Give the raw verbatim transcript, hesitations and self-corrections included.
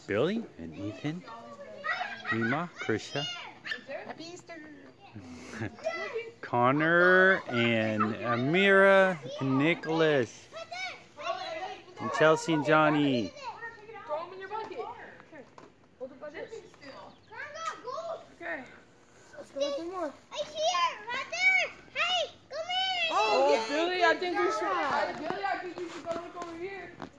Billy and Ethan, Mima, Krisha, Happy Easter! Connor and Amira and Nicholas and Chelsea and Johnny. Throw them in your bucket. Here, hold it by this. Okay. Let's go for more. I see it right there. Hey, come here. Oh, yeah. Billy, I think we should. Billy, I think you should go look over here.